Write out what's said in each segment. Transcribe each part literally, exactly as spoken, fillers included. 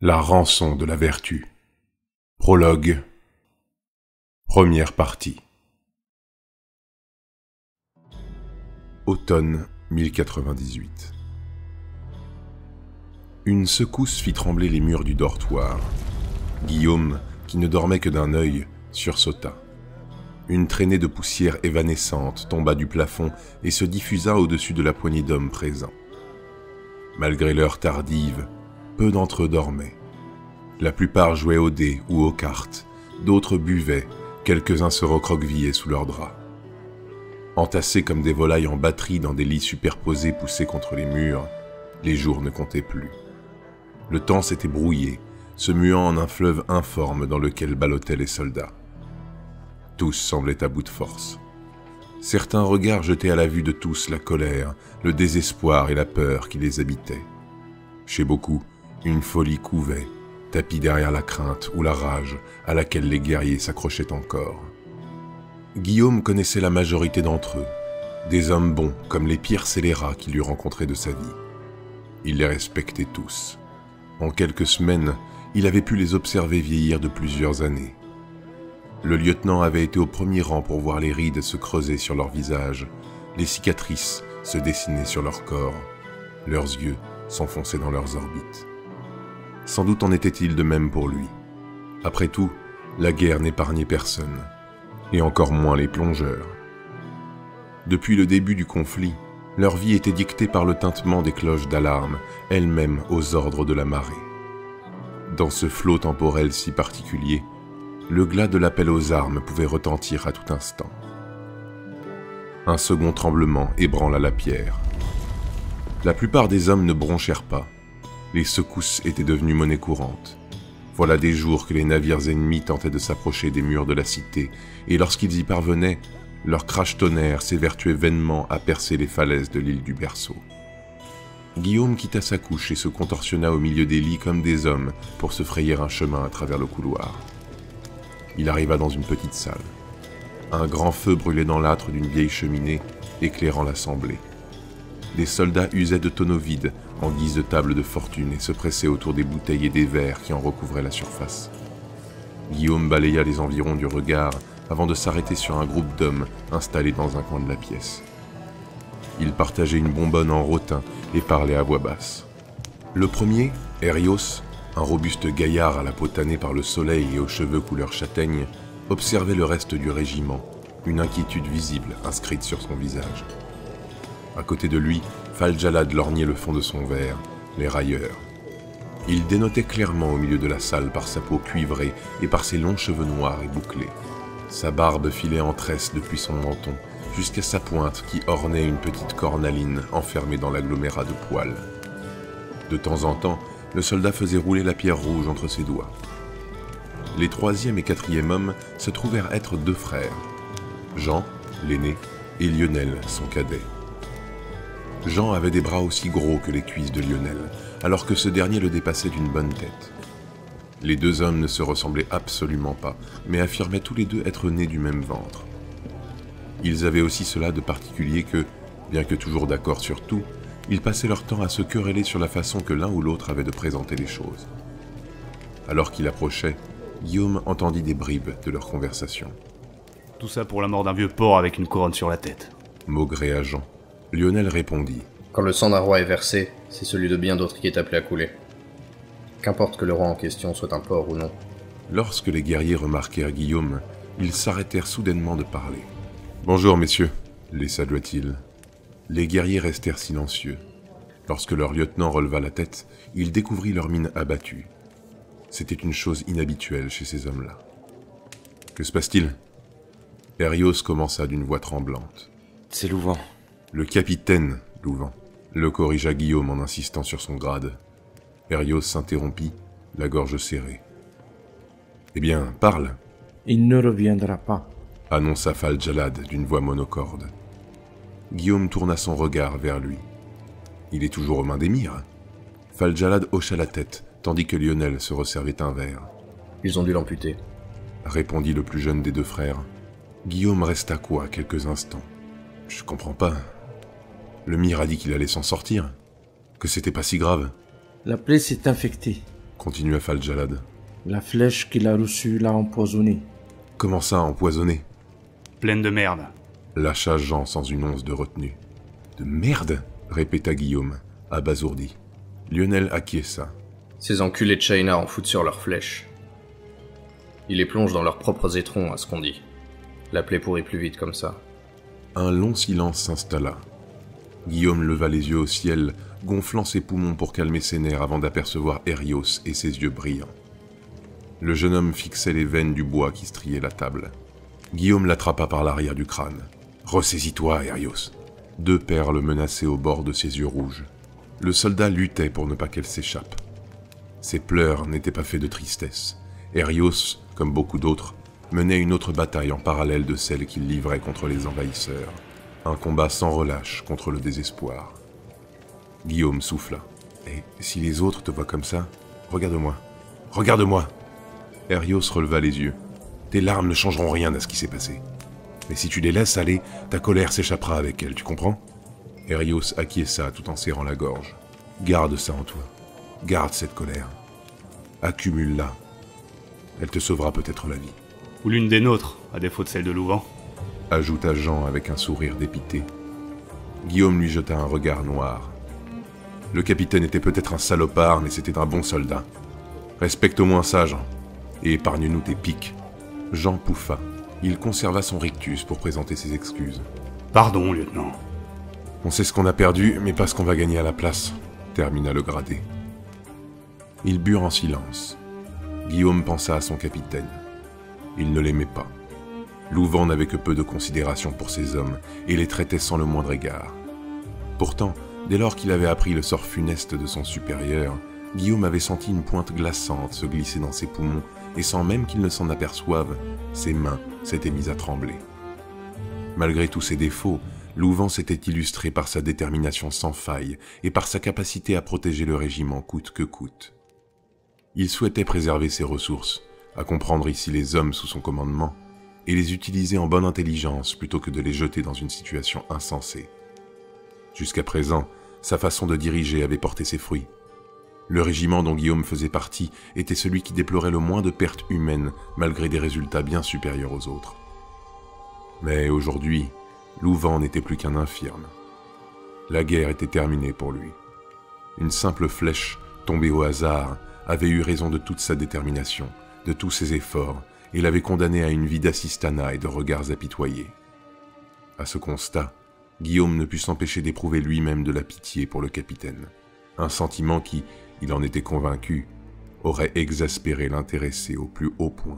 La rançon de la vertu. Prologue. Première partie. Automne mille quatre-vingt-dix-huit. Une secousse fit trembler les murs du dortoir. Guillaume, qui ne dormait que d'un œil, sursauta. Une traînée de poussière évanescente tomba du plafond et se diffusa au-dessus de la poignée d'hommes présents. Malgré l'heure tardive, peu d'entre eux dormaient. La plupart jouaient aux dés ou aux cartes, d'autres buvaient, quelques-uns se recroquevillaient sous leurs draps. Entassés comme des volailles en batterie dans des lits superposés poussés contre les murs, les jours ne comptaient plus. Le temps s'était brouillé, se muant en un fleuve informe dans lequel ballottaient les soldats. Tous semblaient à bout de force. Certains regards jetaient à la vue de tous la colère, le désespoir et la peur qui les habitaient. Chez beaucoup, une folie couvait, tapie derrière la crainte ou la rage à laquelle les guerriers s'accrochaient encore. Guillaume connaissait la majorité d'entre eux, des hommes bons comme les pires scélérats qu'il eût rencontrés de sa vie. Il les respectait tous. En quelques semaines, il avait pu les observer vieillir de plusieurs années. Le lieutenant avait été au premier rang pour voir les rides se creuser sur leurs visages, les cicatrices se dessiner sur leur corps, leurs yeux s'enfoncer dans leurs orbites. Sans doute en était-il de même pour lui. Après tout, la guerre n'épargnait personne, et encore moins les plongeurs. Depuis le début du conflit, leur vie était dictée par le tintement des cloches d'alarme, elles-mêmes aux ordres de la marée. Dans ce flot temporel si particulier, le glas de l'appel aux armes pouvait retentir à tout instant. Un second tremblement ébranla la pierre. La plupart des hommes ne bronchèrent pas. Les secousses étaient devenues monnaie courante. Voilà des jours que les navires ennemis tentaient de s'approcher des murs de la cité, et lorsqu'ils y parvenaient, leur crash tonnerre s'évertuait vainement à percer les falaises de l'île du Berceau. Guillaume quitta sa couche et se contorsionna au milieu des lits comme des hommes pour se frayer un chemin à travers le couloir. Il arriva dans une petite salle. Un grand feu brûlait dans l'âtre d'une vieille cheminée, éclairant l'assemblée. Des soldats usaient de tonneaux vides en guise de table de fortune et se pressaient autour des bouteilles et des verres qui en recouvraient la surface. Guillaume balaya les environs du regard avant de s'arrêter sur un groupe d'hommes installés dans un coin de la pièce. Ils partageaient une bonbonne en rotin et parlaient à voix basse. Le premier, Hérios, un robuste gaillard à la peau tannée par le soleil et aux cheveux couleur châtaigne, observait le reste du régiment, une inquiétude visible inscrite sur son visage. À côté de lui, Faljalad lorgnait le fond de son verre, les railleurs. Il dénotait clairement au milieu de la salle par sa peau cuivrée et par ses longs cheveux noirs et bouclés. Sa barbe filait en tresse depuis son menton, jusqu'à sa pointe qui ornait une petite cornaline enfermée dans l'agglomérat de poils. De temps en temps, le soldat faisait rouler la pierre rouge entre ses doigts. Les troisième et quatrième hommes se trouvèrent être deux frères, Jean, l'aîné, et Lionel, son cadet. Jean avait des bras aussi gros que les cuisses de Lionel, alors que ce dernier le dépassait d'une bonne tête. Les deux hommes ne se ressemblaient absolument pas, mais affirmaient tous les deux être nés du même ventre. Ils avaient aussi cela de particulier que, bien que toujours d'accord sur tout, ils passaient leur temps à se quereller sur la façon que l'un ou l'autre avait de présenter les choses. Alors qu'il approchait, Guillaume entendit des bribes de leur conversation. Tout ça pour la mort d'un vieux porc avec une couronne sur la tête. Maugré à Jean. Lionel répondit. Quand le sang d'un roi est versé, c'est celui de bien d'autres qui est appelé à couler. Qu'importe que le roi en question soit un porc ou non. Lorsque les guerriers remarquèrent Guillaume, ils s'arrêtèrent soudainement de parler. « Bonjour, messieurs », les salua-t-il. Les guerriers restèrent silencieux. Lorsque leur lieutenant releva la tête, il découvrit leur mine abattue. C'était une chose inhabituelle chez ces hommes-là. « Que se passe-t-il » Hérios commença d'une voix tremblante. « C'est Louvain. » Le capitaine Louvain, le corrigea Guillaume en insistant sur son grade. Hérios s'interrompit, la gorge serrée. « Eh bien, parle !»« Il ne reviendra pas !» annonça Faljalad d'une voix monocorde. Guillaume tourna son regard vers lui. « Il est toujours aux mains d'émirs !» Faljalad hocha la tête, tandis que Lionel se resservait un verre. « Ils ont dû l'amputer » répondit le plus jeune des deux frères. Guillaume resta quoi quelques instants. « Je comprends pas. Le mire a dit qu'il allait s'en sortir, que c'était pas si grave. » La plaie s'est infectée, Continua Faljalad. La flèche qu'il a reçue l'a empoisonné. Comment ça, empoisonné? Pleine de merde. Lâcha Jean sans une once de retenue. De merde, répéta Guillaume, abasourdi. Lionel acquiesça. Ces enculés de China en foutent sur leurs flèches. Ils les plongent dans leurs propres étrons, à ce qu'on dit. La plaie pourrit plus vite comme ça. Un long silence s'installa. Guillaume leva les yeux au ciel, gonflant ses poumons pour calmer ses nerfs avant d'apercevoir Hérios et ses yeux brillants. Le jeune homme fixait les veines du bois qui striait la table. Guillaume l'attrapa par l'arrière du crâne. « Ressaisis-toi, Hérios !» Deux perles menaçaient au bord de ses yeux rouges. Le soldat luttait pour ne pas qu'elle s'échappe. Ses pleurs n'étaient pas faits de tristesse. Hérios, comme beaucoup d'autres, menait une autre bataille en parallèle de celle qu'il livrait contre les envahisseurs. Un combat sans relâche contre le désespoir. Guillaume souffla. « Et si les autres te voient comme ça, regarde-moi. Regarde-moi !» Hérios releva les yeux. « Tes larmes ne changeront rien à ce qui s'est passé. Mais si tu les laisses aller, ta colère s'échappera avec elle, tu comprends ?» Hérios acquiesça tout en serrant la gorge. « Garde ça en toi. Garde cette colère. Accumule-la. Elle te sauvera peut-être la vie. » Ou l'une des nôtres, à défaut de celle de Louvain. Ajouta Jean avec un sourire dépité. Guillaume lui jeta un regard noir. Le capitaine était peut-être un salopard, mais c'était un bon soldat. Respecte au moins ça, Jean, et épargne-nous tes piques. Jean pouffa. Il conserva son rictus pour présenter ses excuses. Pardon, lieutenant. On sait ce qu'on a perdu, mais pas ce qu'on va gagner à la place, termina le gradé. Ils burent en silence. Guillaume pensa à son capitaine. Il ne l'aimait pas. Louvain n'avait que peu de considération pour ses hommes et les traitait sans le moindre égard. Pourtant, dès lors qu'il avait appris le sort funeste de son supérieur, Guillaume avait senti une pointe glaçante se glisser dans ses poumons et sans même qu'il ne s'en aperçoive, ses mains s'étaient mises à trembler. Malgré tous ses défauts, Louvain s'était illustré par sa détermination sans faille et par sa capacité à protéger le régiment coûte que coûte. Il souhaitait préserver ses ressources, à comprendre ici les hommes sous son commandement, et les utiliser en bonne intelligence plutôt que de les jeter dans une situation insensée. Jusqu'à présent, sa façon de diriger avait porté ses fruits. Le régiment dont Guillaume faisait partie était celui qui déplorait le moins de pertes humaines malgré des résultats bien supérieurs aux autres. Mais aujourd'hui, Louvain n'était plus qu'un infirme. La guerre était terminée pour lui. Une simple flèche, tombée au hasard, avait eu raison de toute sa détermination, de tous ses efforts, et l'avait condamné à une vie d'assistanat et de regards apitoyés. À ce constat, Guillaume ne put s'empêcher d'éprouver lui-même de la pitié pour le capitaine, un sentiment qui, il en était convaincu, aurait exaspéré l'intéressé au plus haut point.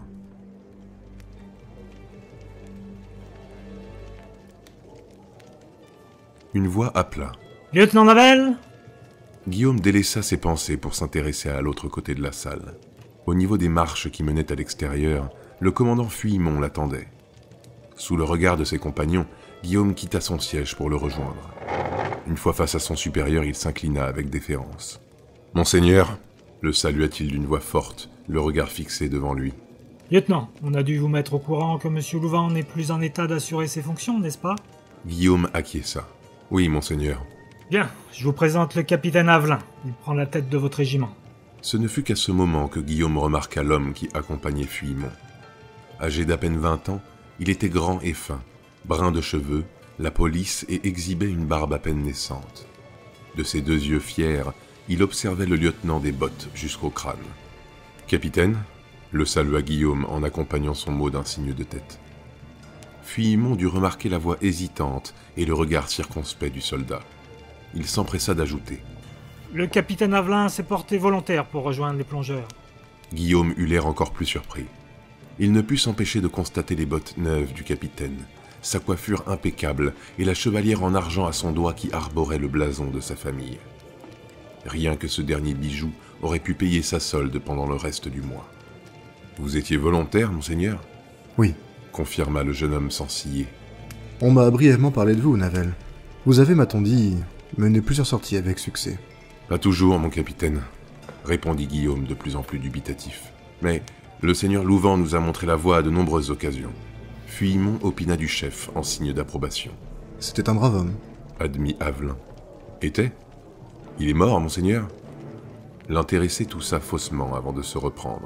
Une voix appela. « Lieutenant Navel ?» Guillaume délaissa ses pensées pour s'intéresser à l'autre côté de la salle. Au niveau des marches qui menaient à l'extérieur, le commandant Fuimont l'attendait. Sous le regard de ses compagnons, Guillaume quitta son siège pour le rejoindre. Une fois face à son supérieur, il s'inclina avec déférence. « Monseigneur !» le salua-t-il d'une voix forte, le regard fixé devant lui. « Lieutenant, on a dû vous mettre au courant que M. Louvain n'est plus en état d'assurer ses fonctions, n'est-ce pas ?» Guillaume acquiesça. « Oui, monseigneur. » « Bien, je vous présente le capitaine Avelin. Il prend la tête de votre régiment. » Ce ne fut qu'à ce moment que Guillaume remarqua l'homme qui accompagnait Fuimont. Âgé d'à peine vingt ans, il était grand et fin, brun de cheveux, la police et exhibait une barbe à peine naissante. De ses deux yeux fiers, il observait le lieutenant des bottes jusqu'au crâne. « Capitaine ?» le salua Guillaume en accompagnant son mot d'un signe de tête. Fuimont dut remarquer la voix hésitante et le regard circonspect du soldat. Il s'empressa d'ajouter. « Le capitaine Avelin s'est porté volontaire pour rejoindre les plongeurs. » Guillaume eut l'air encore plus surpris. Il ne put s'empêcher de constater les bottes neuves du capitaine, sa coiffure impeccable et la chevalière en argent à son doigt qui arborait le blason de sa famille. Rien que ce dernier bijou aurait pu payer sa solde pendant le reste du mois. « Vous étiez volontaire, monseigneur ?» ?»« Oui, » confirma le jeune homme sans ciller. « On m'a brièvement parlé de vous, Navel. Vous avez, m'a-t-on dit, mené plusieurs sorties avec succès. »« Pas toujours, mon capitaine, » répondit Guillaume de plus en plus dubitatif. « Mais le seigneur Louvain nous a montré la voie à de nombreuses occasions. » Fuimont opina du chef en signe d'approbation. « C'était un brave homme. » admit Avelin. « Était ? Il est mort, monseigneur ?» L'intéressé toussa faussement avant de se reprendre.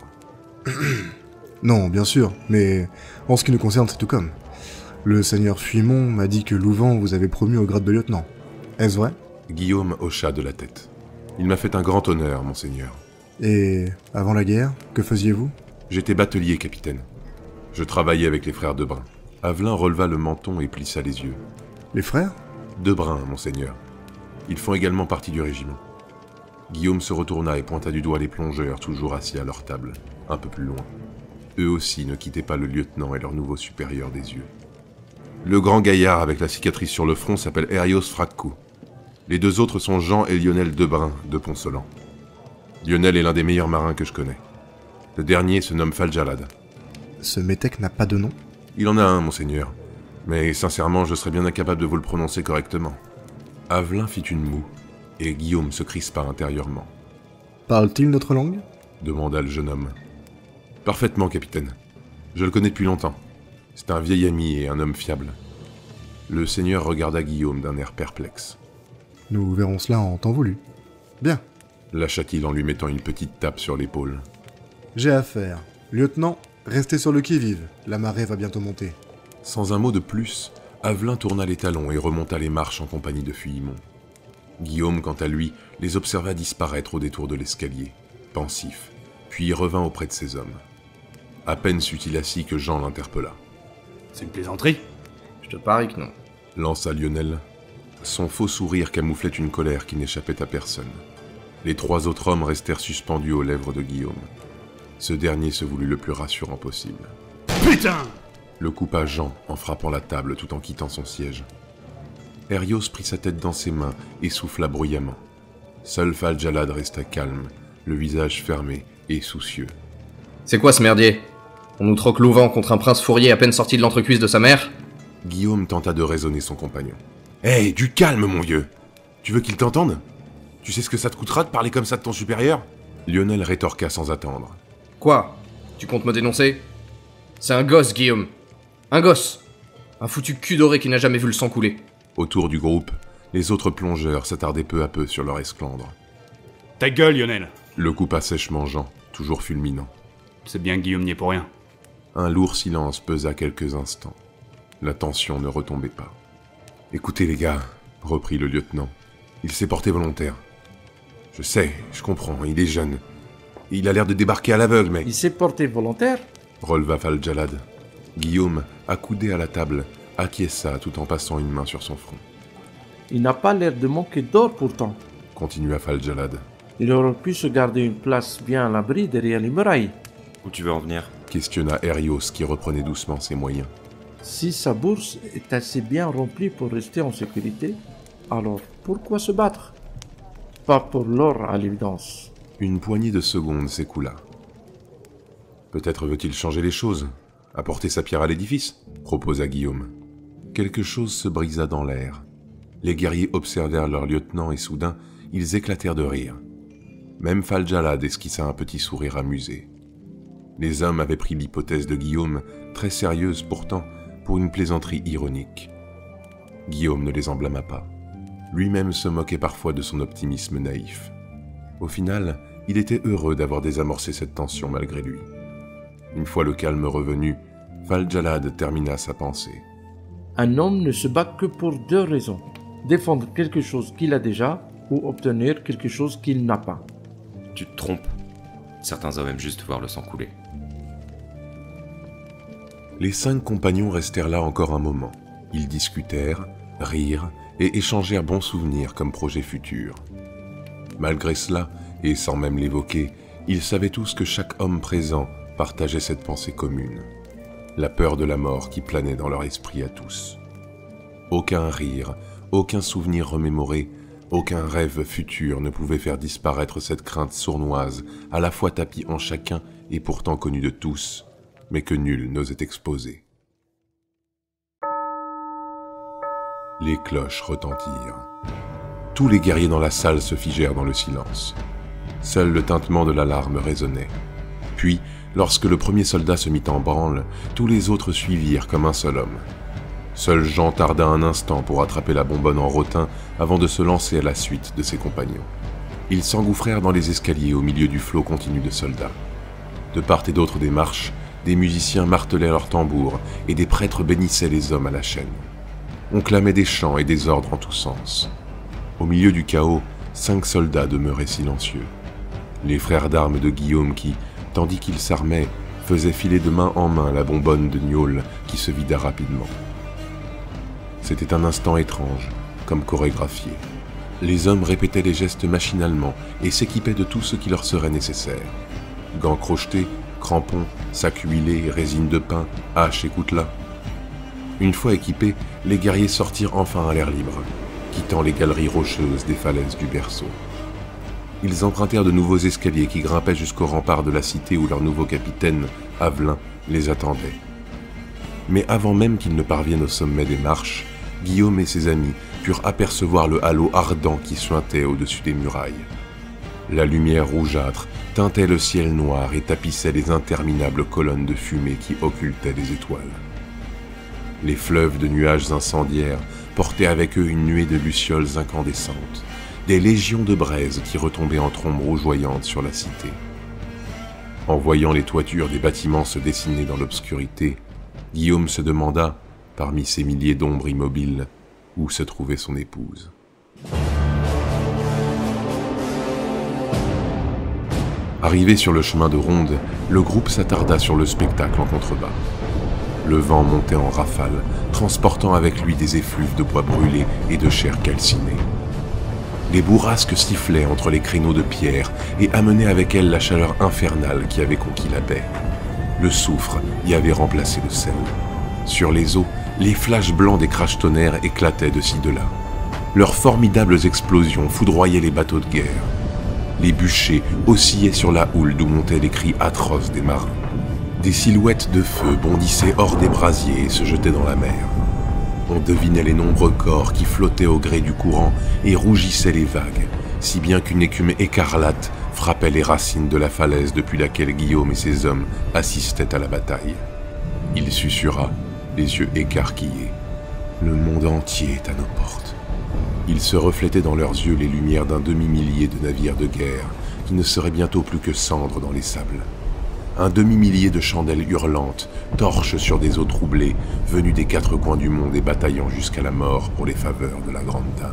Non, bien sûr, mais en ce qui nous concerne, c'est tout comme. Le seigneur Fuimont m'a dit que Louvain vous avait promu au grade de lieutenant. Est-ce vrai? Guillaume hocha de la tête. Il m'a fait un grand honneur, monseigneur. Et avant la guerre, que faisiez-vous? J'étais batelier, capitaine. Je travaillais avec les frères Debrun. Avelin releva le menton et plissa les yeux. Les frères? Debrun, monseigneur. Ils font également partie du régiment. Guillaume se retourna et pointa du doigt les plongeurs, toujours assis à leur table, un peu plus loin. Eux aussi ne quittaient pas le lieutenant et leur nouveau supérieur des yeux. Le grand gaillard avec la cicatrice sur le front s'appelle Erios Fracco. Les deux autres sont Jean et Lionel Debrun de Poncelan. Lionel est l'un des meilleurs marins que je connais. Le dernier se nomme Faljalad. Ce métèque n'a pas de nom? Il en a un, monseigneur. Mais sincèrement, je serais bien incapable de vous le prononcer correctement. Avelin fit une moue, et Guillaume se crispa intérieurement. Parle-t-il notre langue? Demanda le jeune homme. Parfaitement, capitaine. Je le connais depuis longtemps. C'est un vieil ami et un homme fiable. Le seigneur regarda Guillaume d'un air perplexe. Nous verrons cela en temps voulu. Bien. Lâcha-t-il en lui mettant une petite tape sur l'épaule. J'ai affaire. Lieutenant, restez sur le qui-vive. La marée va bientôt monter. Sans un mot de plus, Avelin tourna les talons et remonta les marches en compagnie de Fuimont. Guillaume, quant à lui, les observa disparaître au détour de l'escalier, pensif, puis revint auprès de ses hommes. À peine sut-il assis que Jean l'interpella. « C'est une plaisanterie ?» Je te parie que non. Lança Lionel. Son faux sourire camouflait une colère qui n'échappait à personne. Les trois autres hommes restèrent suspendus aux lèvres de Guillaume. Ce dernier se voulut le plus rassurant possible. « Putain !» Le coupa Jean en frappant la table tout en quittant son siège. Erios prit sa tête dans ses mains et souffla bruyamment. Seul Faljalad resta calme, le visage fermé et soucieux. « C'est quoi ce merdier? On nous troque Louvain contre un prince fourrier à peine sorti de l'entrecuisse de sa mère ?» Guillaume tenta de raisonner son compagnon. « Hé, hey, du calme, mon vieux! Tu veux qu'il t'entende? Tu sais ce que ça te coûtera de parler comme ça de ton supérieur ?» Lionel rétorqua sans attendre. « Quoi? Tu comptes me dénoncer? C'est un gosse, Guillaume. Un gosse. Un foutu cul doré qui n'a jamais vu le sang couler. » Autour du groupe, les autres plongeurs s'attardaient peu à peu sur leur esclandre. « Ta gueule, Lionel !» Le coupa sèchement Jean, toujours fulminant. « C'est bien que Guillaume n'y est pour rien. » Un lourd silence pesa quelques instants. La tension ne retombait pas. « Écoutez les gars, » reprit le lieutenant. « Il s'est porté volontaire. Je sais, je comprends, il est jeune. Il a l'air de débarquer à l'aveugle, mais... » Il s'est porté volontaire? releva Faljalad. Guillaume, accoudé à la table, acquiesça tout en passant une main sur son front. Il n'a pas l'air de manquer d'or pourtant. Continua Faljalad. Il aurait pu se garder une place bien à l'abri derrière les murailles. Où tu veux en venir? Questionna Erios qui reprenait doucement ses moyens. Si sa bourse est assez bien remplie pour rester en sécurité, alors pourquoi se battre? Pas pour l'or à l'évidence. Une poignée de secondes s'écoula. Peut-être veut-il changer les choses, apporter sa pierre à l'édifice, proposa Guillaume. Quelque chose se brisa dans l'air. Les guerriers observèrent leur lieutenant et soudain, ils éclatèrent de rire. Même Faljalad esquissa un petit sourire amusé. Les hommes avaient pris l'hypothèse de Guillaume, très sérieuse pourtant, pour une plaisanterie ironique. Guillaume ne les en blâma pas. Lui-même se moquait parfois de son optimisme naïf. Au final, il était heureux d'avoir désamorcé cette tension malgré lui. Une fois le calme revenu, Faljalad termina sa pensée. Un homme ne se bat que pour deux raisons. Défendre quelque chose qu'il a déjà ou obtenir quelque chose qu'il n'a pas. Tu te trompes. Certains hommes aiment juste voir le sang couler. Les cinq compagnons restèrent là encore un moment. Ils discutèrent, rirent et échangèrent bons souvenirs comme projets futurs. Malgré cela, et sans même l'évoquer, ils savaient tous que chaque homme présent partageait cette pensée commune. La peur de la mort qui planait dans leur esprit à tous. Aucun rire, aucun souvenir remémoré, aucun rêve futur ne pouvait faire disparaître cette crainte sournoise, à la fois tapie en chacun et pourtant connue de tous, mais que nul n'osait exposer. Les cloches retentirent. Tous les guerriers dans la salle se figèrent dans le silence. Seul le tintement de l'alarme résonnait. Puis, lorsque le premier soldat se mit en branle, tous les autres suivirent comme un seul homme. Seul Jean tarda un instant pour attraper la bonbonne en rotin avant de se lancer à la suite de ses compagnons. Ils s'engouffrèrent dans les escaliers au milieu du flot continu de soldats. De part et d'autre des marches, des musiciens martelaient leurs tambours et des prêtres bénissaient les hommes à la chaîne. On clamait des chants et des ordres en tous sens. Au milieu du chaos, cinq soldats demeuraient silencieux. Les frères d'armes de Guillaume qui, tandis qu'ils s'armaient, faisaient filer de main en main la bonbonne de gnôle qui se vida rapidement. C'était un instant étrange, comme chorégraphié. Les hommes répétaient les gestes machinalement et s'équipaient de tout ce qui leur serait nécessaire. Gants crochetés, crampons, sacs huilés, résine de pin, haches et coutelas. Une fois équipés, les guerriers sortirent enfin à l'air libre, quittant les galeries rocheuses des falaises du berceau. Ils empruntèrent de nouveaux escaliers qui grimpaient jusqu'au rempart de la cité où leur nouveau capitaine, Avelin, les attendait. Mais avant même qu'ils ne parviennent au sommet des marches, Guillaume et ses amis purent apercevoir le halo ardent qui suintait au-dessus des murailles. La lumière rougeâtre teintait le ciel noir et tapissait les interminables colonnes de fumée qui occultaient les étoiles. Les fleuves de nuages incendiaires portaient avec eux une nuée de lucioles incandescentes, des légions de braises qui retombaient en trombes rougeoyantes sur la cité. En voyant les toitures des bâtiments se dessiner dans l'obscurité, Guillaume se demanda, parmi ces milliers d'ombres immobiles, où se trouvait son épouse. Arrivé sur le chemin de ronde, le groupe s'attarda sur le spectacle en contrebas. Le vent montait en rafale, transportant avec lui des effluves de bois brûlé et de chair calcinée. Les bourrasques sifflaient entre les créneaux de pierre et amenaient avec elles la chaleur infernale qui avait conquis la baie. Le soufre y avait remplacé le sel. Sur les eaux, les flashs blancs des crash-tonnerres éclataient de ci de là. Leurs formidables explosions foudroyaient les bateaux de guerre. Les bûchers oscillaient sur la houle d'où montaient les cris atroces des marins. Des silhouettes de feu bondissaient hors des brasiers et se jetaient dans la mer. On devinait les nombreux corps qui flottaient au gré du courant et rougissaient les vagues, si bien qu'une écume écarlate frappait les racines de la falaise depuis laquelle Guillaume et ses hommes assistaient à la bataille. Il susurra, les yeux écarquillés. Le monde entier est à nos portes. Il se reflétait dans leurs yeux les lumières d'un demi-millier de navires de guerre qui ne seraient bientôt plus que cendres dans les sables. Un demi-millier de chandelles hurlantes, torches sur des eaux troublées, venues des quatre coins du monde et bataillant jusqu'à la mort pour les faveurs de la grande dame.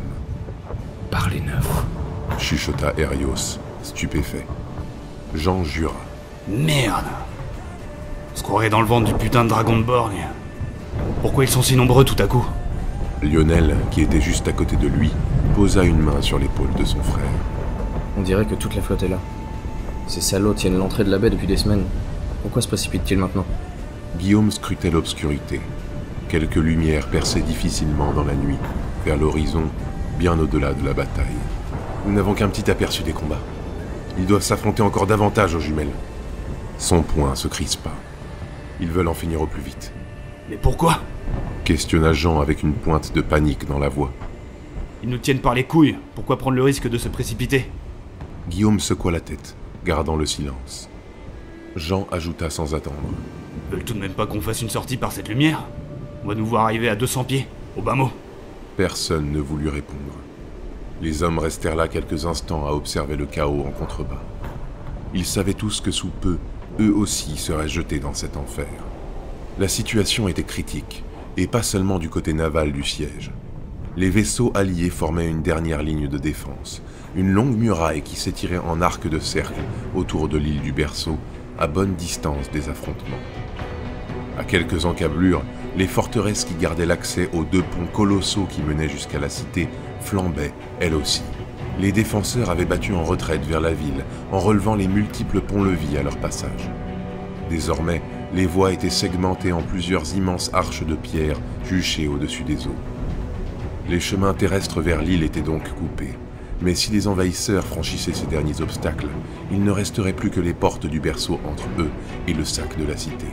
« Par les neufs !» chuchota Hérios, stupéfait. Jean jura. « Merde! On se croirait dans le ventre du putain de dragon de Borgne. Pourquoi ils sont si nombreux tout à coup ?» Lionel, qui était juste à côté de lui, posa une main sur l'épaule de son frère. On dirait que toute la flotte est là. Ces salauds tiennent l'entrée de la baie depuis des semaines. Pourquoi se précipitent-ils maintenant? Guillaume scrutait l'obscurité. Quelques lumières perçaient difficilement dans la nuit, vers l'horizon, bien au-delà de la bataille. Nous n'avons qu'un petit aperçu des combats. Ils doivent s'affronter encore davantage aux jumelles. Son poing se crispa. Ils veulent en finir au plus vite. Mais pourquoi? Questionna Jean avec une pointe de panique dans la voix. Ils nous tiennent par les couilles. Pourquoi prendre le risque de se précipiter? Guillaume secoua la tête, gardant le silence. Jean ajouta sans attendre. Ils veulent tout de même pas qu'on fasse une sortie par cette lumière? On va nous voir arriver à deux cents pieds, au bas mot. Personne ne voulut répondre. Les hommes restèrent là quelques instants à observer le chaos en contrebas. Ils savaient tous que sous peu, eux aussi seraient jetés dans cet enfer. La situation était critique, et pas seulement du côté naval du siège. Les vaisseaux alliés formaient une dernière ligne de défense, une longue muraille qui s'étirait en arc de cercle autour de l'île du Berceau, à bonne distance des affrontements. À quelques encablures, les forteresses qui gardaient l'accès aux deux ponts colossaux qui menaient jusqu'à la cité flambaient, elles aussi. Les défenseurs avaient battu en retraite vers la ville, en relevant les multiples ponts-levis à leur passage. Désormais, les voies étaient segmentées en plusieurs immenses arches de pierre juchées au-dessus des eaux. Les chemins terrestres vers l'île étaient donc coupés, mais si les envahisseurs franchissaient ces derniers obstacles, il ne resterait plus que les portes du Berceau entre eux et le sac de la cité.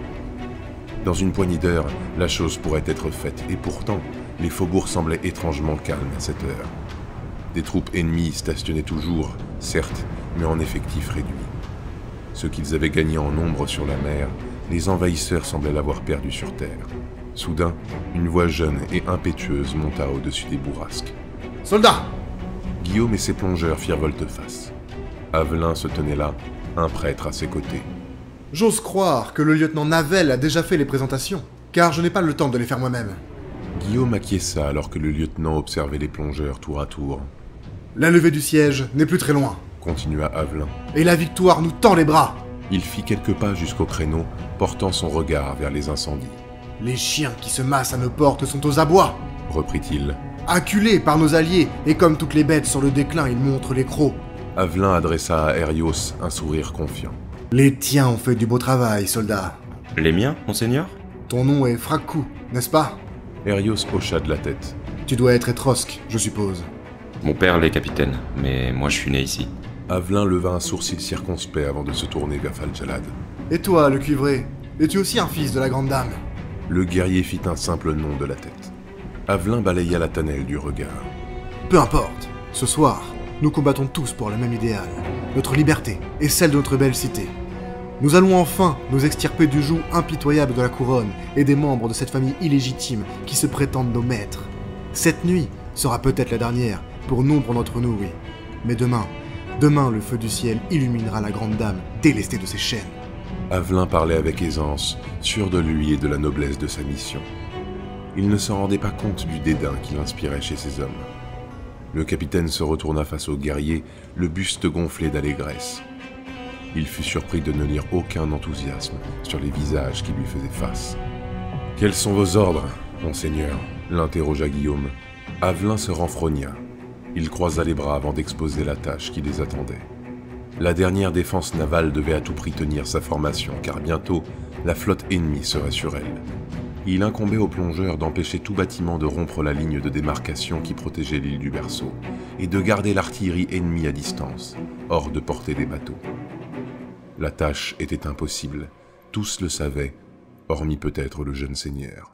Dans une poignée d'heures, la chose pourrait être faite, et pourtant, les faubourgs semblaient étrangement calmes à cette heure. Des troupes ennemies stationnaient toujours, certes, mais en effectif réduit. Ce qu'ils avaient gagné en nombre sur la mer, les envahisseurs semblaient l'avoir perdu sur terre. Soudain, une voix jeune et impétueuse monta au-dessus des bourrasques. Soldats! Guillaume et ses plongeurs firent volte-face. Avelin se tenait là, un prêtre à ses côtés. J'ose croire que le lieutenant Navel a déjà fait les présentations, car je n'ai pas le temps de les faire moi-même. Guillaume acquiesça alors que le lieutenant observait les plongeurs tour à tour. La levée du siège n'est plus très loin, Continua Avelin. et la victoire nous tend les bras. Il fit quelques pas jusqu'au créneau, portant son regard vers les incendies. Les chiens qui se massent à nos portes sont aux abois. Reprit-il. Acculés par nos alliés, et comme toutes les bêtes sur le déclin, ils montrent les crocs. Avelin adressa à Herios un sourire confiant. Les tiens ont fait du beau travail, soldat. Les miens, monseigneur? Ton nom est Fracou, n'est-ce pas? Herios hocha de la tête. Tu dois être étrosque, je suppose. Mon père l'est capitaine, mais moi je suis né ici. Avelin leva un sourcil circonspect avant de se tourner vers Faljalad. Et toi, le cuivré, es-tu aussi un fils de la grande dame? Le guerrier fit un simple nom de la tête. Avelin balaya la tannelle du regard. Peu importe, ce soir, nous combattons tous pour le même idéal, notre liberté et celle de notre belle cité. Nous allons enfin nous extirper du joug impitoyable de la couronne et des membres de cette famille illégitime qui se prétendent nos maîtres. Cette nuit sera peut-être la dernière, pour nombre d'entre nous, oui. Mais demain, demain le feu du ciel illuminera la grande dame délestée de ses chaînes. Avelin parlait avec aisance, sûr de lui et de la noblesse de sa mission. Il ne s'en rendait pas compte du dédain qu'il inspirait chez ces hommes. Le capitaine se retourna face au guerrier, le buste gonflé d'allégresse. Il fut surpris de ne lire aucun enthousiasme sur les visages qui lui faisaient face. « Quels sont vos ordres, monseigneur » l'interrogea Guillaume. Avelin se renfrogna. Il croisa les bras avant d'exposer la tâche qui les attendait. La dernière défense navale devait à tout prix tenir sa formation, car bientôt, la flotte ennemie serait sur elle. Il incombait aux plongeurs d'empêcher tout bâtiment de rompre la ligne de démarcation qui protégeait l'île du Berceau, et de garder l'artillerie ennemie à distance, hors de portée des bateaux. La tâche était impossible, tous le savaient, hormis peut-être le jeune seigneur.